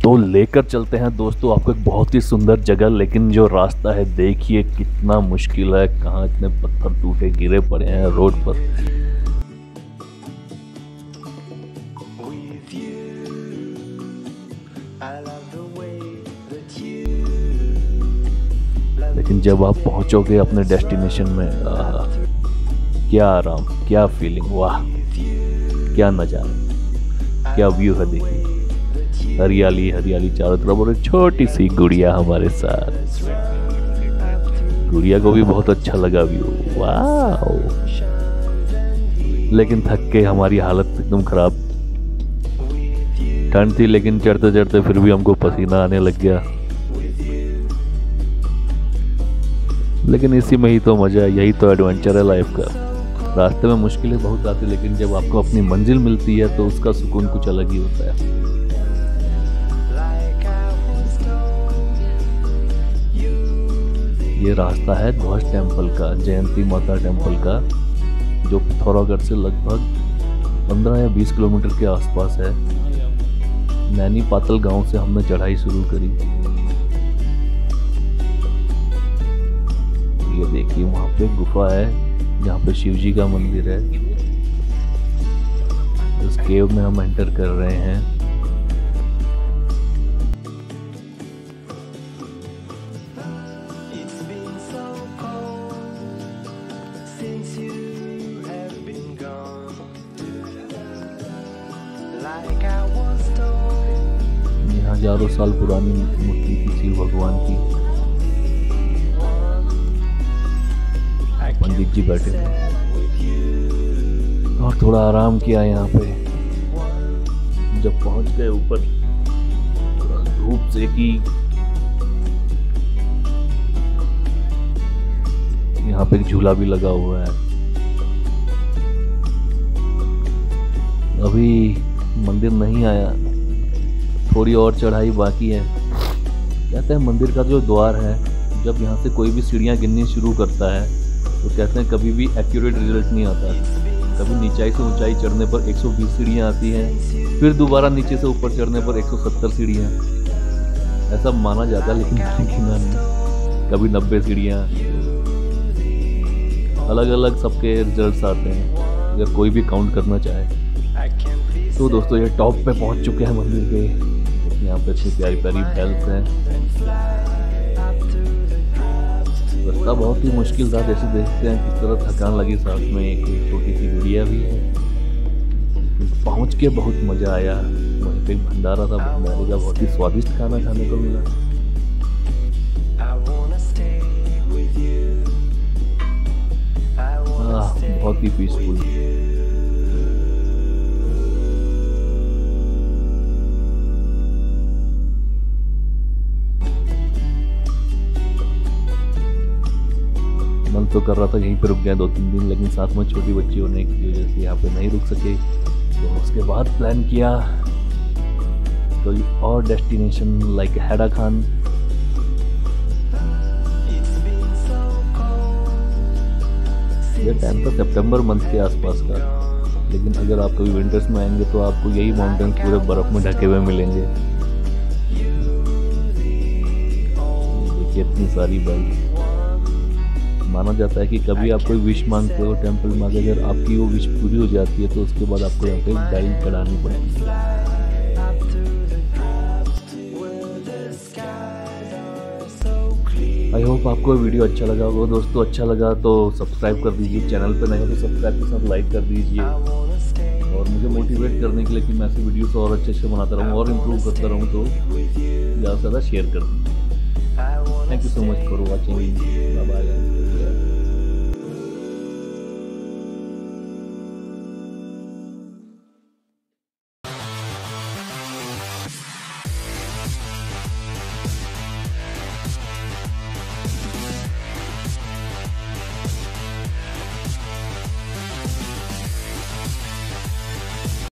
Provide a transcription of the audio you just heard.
तो लेकर चलते हैं दोस्तों आपको एक बहुत ही सुंदर जगह, लेकिन जो रास्ता है देखिए कितना मुश्किल है। कहाँ इतने पत्थर टूटे गिरे पड़े हैं रोड पर। लेकिन जब आप पहुंचोगे अपने डेस्टिनेशन में, क्या आराम, क्या फीलिंग, वाह क्या नज़ारा, क्या व्यू है। देखिए हरियाली हरियाली चारों तरफ और एक छोटी सी गुड़िया हमारे साथ। गुड़िया को भी बहुत अच्छा लगा व्यू, वाह। लेकिन थक के हमारी हालत एकदम खराब। ठंड थी लेकिन चढ़ते चढ़ते फिर भी हमको पसीना आने लग गया। लेकिन इसी में ही तो मजा है, यही तो एडवेंचर है लाइफ का। रास्ते में मुश्किलें बहुत आती, लेकिन जब आपको अपनी मंजिल मिलती है तो उसका सुकून कुछ अलग ही होता है। ये रास्ता है ध्वज टेम्पल का, जयंती माता टेम्पल का, जो पिथौरागढ़ से लगभग 15 या 20 किलोमीटर के आसपास है। नैनी पातल गांव से हमने चढ़ाई शुरू करी। ये देखिए वहां पे गुफा है जहाँ पे शिव जी का मंदिर है। उस केव में हम एंटर कर रहे हैं। ये हजारों साल पुरानी मूर्ति थी शिव भगवान की। पंडित जी बैठे थे और थोड़ा आराम किया यहाँ पे। जब पहुंच गए ऊपर, धूप सेकी। यहाँ पे एक झूला भी लगा हुआ है। अभी मंदिर नहीं आया, थोड़ी और चढ़ाई बाकी है। कहते हैं मंदिर का जो द्वार है, जब यहाँ से कोई भी सीढ़ियाँ गिननी शुरू करता है तो कहते हैं कभी भी एक्यूरेट रिजल्ट नहीं आता। कभी नीचाई से ऊंचाई चढ़ने पर 120 सीढ़ियाँ आती हैं, फिर दोबारा नीचे से ऊपर चढ़ने पर 170 सीढ़ियाँ, ऐसा माना जाता है। लेकिन गिना नहीं, कभी 90 सीढ़ियाँ, अलग अलग सबके रिजल्ट्स आते हैं अगर कोई भी काउंट करना चाहे। तो दोस्तों ये टॉप पे पहुंच चुके हैं मंदिर के। यहाँ पे अच्छी प्यारी प्यारी बेल्स हैं। रास्ता बहुत ही मुश्किल था, जैसे देखते हैं किस तरह थकान लगी। साथ में एक छोटी सी गुड़िया भी है। पहुंच के बहुत मज़ा आया। वहीं पे भंडारा था, भंडारे का बहुत ही स्वादिष्ट खाना खाने को मिला। बहुत ही पीसफुल। मन तो कर रहा था यहीं पे रुक गए 2-3 दिन, लेकिन साथ में छोटी बच्ची होने की वजह से यहाँ पे नहीं रुक सके। तो उसके बाद प्लान किया कोई और डेस्टिनेशन लाइक हैडा खान। ये टाइम था सितंबर मंथ के आसपास का, लेकिन अगर आप कभी विंटर्स में आएंगे तो आपको यही माउंटेन्स पूरे बर्फ में ढके हुए मिलेंगे। देखिए इतनी सारी बेल्स। माना जाता है कि कभी आप कोई विश मांगते हो टेंपल में, अगर आपकी वो विश पूरी हो जाती है तो उसके बाद आपको यहाँ पे बेल चढ़ानी पड़ती है। आई होप आपको वीडियो अच्छा लगा होगा दोस्तों। अच्छा लगा तो सब्सक्राइब कर दीजिए, चैनल पे नहीं हो तो सब्सक्राइब के साथ लाइक कर दीजिए, और मुझे मोटिवेट करने के लिए कि मैं ऐसे वीडियोस और अच्छे से बनाता रहूँ और इम्प्रूव करता रहूँ, तो ज़्यादा से ज़्यादा शेयर कर दीजिए। Thank you so much for watching. Bye bye.